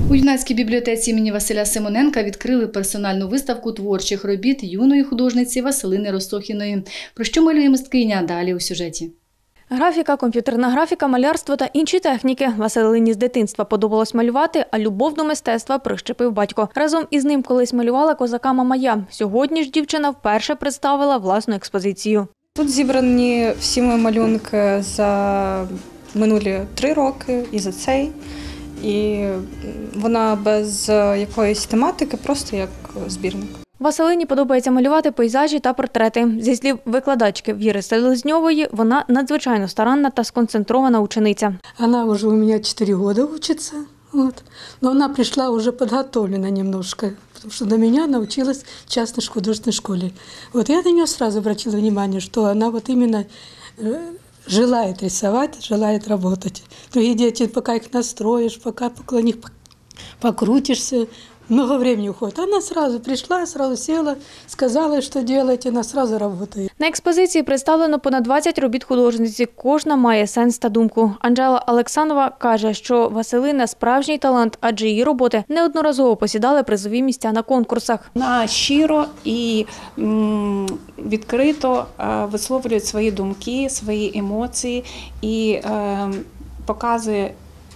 У юнацькій бібліотеці імені Василя Симоненка відкрили персональну виставку творчих робіт юної художниці Василини Ростохіної. Про що малює мисткиня? Далі у сюжеті. Графіка, комп'ютерна графіка, малярство та інші техніки. Василині з дитинства подобалось малювати, а любов до мистецтва прищепив батько. Разом із ним колись малювала козака Мамая. Сьогодні ж дівчина вперше представила власну експозицію. Тут зібрані всі мої малюнки за минулі 3 роки і за цей. І вона без якоїсь тематики, просто як збірник. Василині подобається малювати пейзажі та портрети. Зі слів викладачки Віри Селезньової, вона надзвичайно старанна та сконцентрована учениця. Вона вже у мене 4 роки вчиться, но вона прийшла вже підготовлена немножко, тому що до мене навчилась в частной художественной школе. Я на нее сразу обратила внимание, что она именно желает рисовать, желает работать. Другие дети, пока их настроишь, пока около них покрутишься, много времени уходит. Она сразу пришла, сразу села, сказала, что делать, и она сразу работает. На експозиції представлено понад 20 робіт художниці. Кожна має сенс та думку. Анжела Олександрова каже, що Василина – справжній талант, адже її роботи неодноразово посідали призові місця на конкурсах. Вона щиро і відкрито висловлює свої думки, свої емоції і показує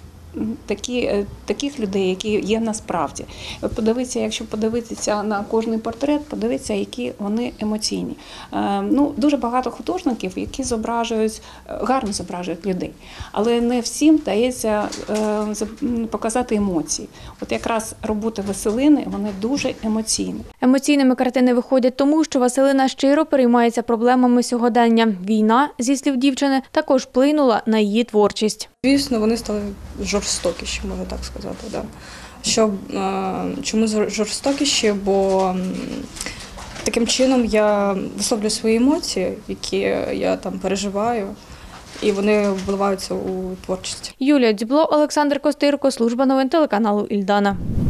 таких людей, які є насправді. Якщо подивитися на кожний портрет, подивитися, які вони емоційні. Дуже багато художників, які гарно зображують людей, але не всім дається показати емоції. От якраз роботи Василини, вони дуже емоційні. Емоційними картини виходять тому, що Василина щиро переймається проблемами сьогодення. Війна, зі слів дівчини, також вплинула на її творчість. Звісно, вони стали жорстокіші, можна так сказати. Да. Чому жорстокіші? Бо таким чином я висловлюю свої емоції, які я там переживаю, і вони впливаються у творчість. Юлія Дзюбло, Олександр Костирко, служба новин телеканалу «Ільдана».